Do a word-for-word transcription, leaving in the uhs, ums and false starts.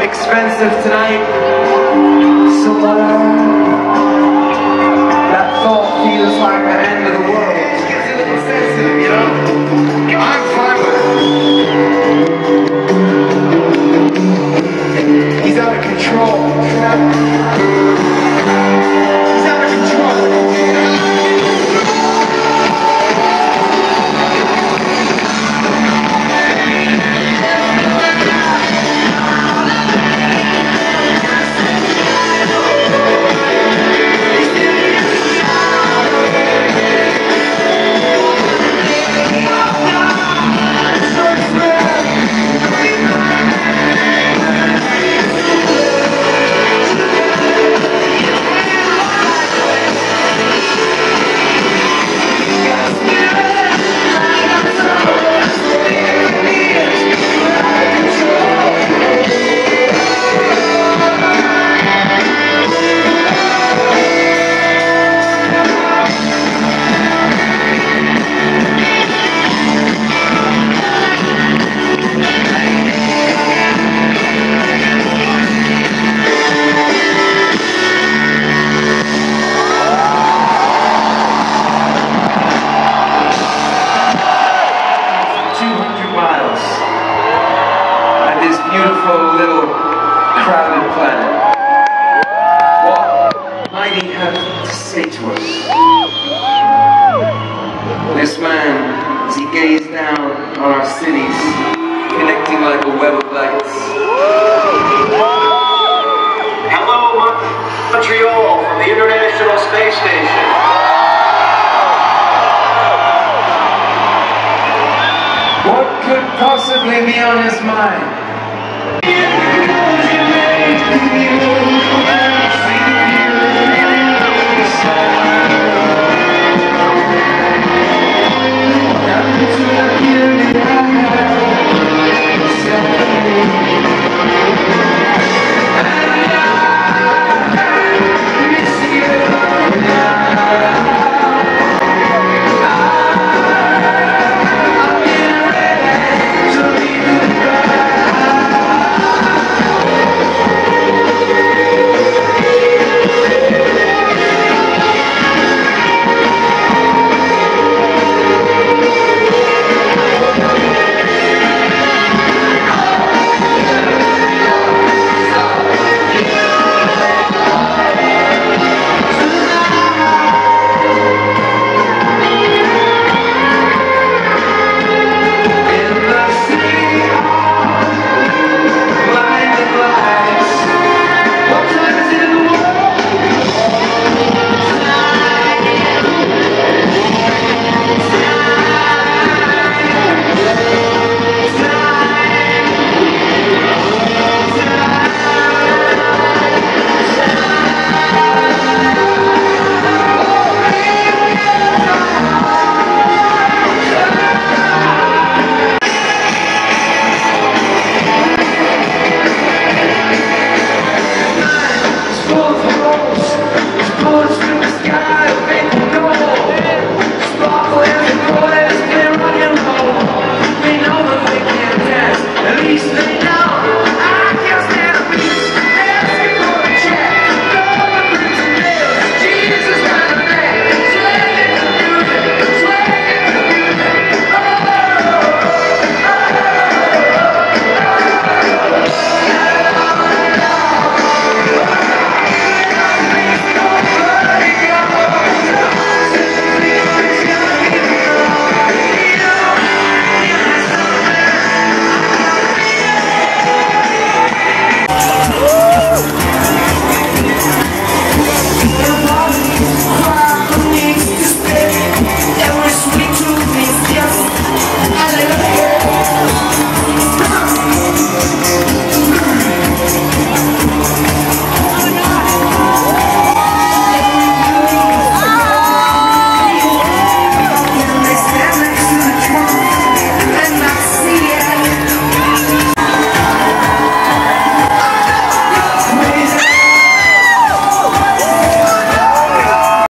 expensive tonight. Somewhere that thought feels like the end of the world. It gets a little sensitive, you know? I'm fine with it. He's out of control. He's out of control. Beautiful little crowded planet. What might he have to say to us? This man, as he gazed down on our cities, connecting like a web of lights. Hello, Montreal, from the International Space Station. What could possibly be on his mind?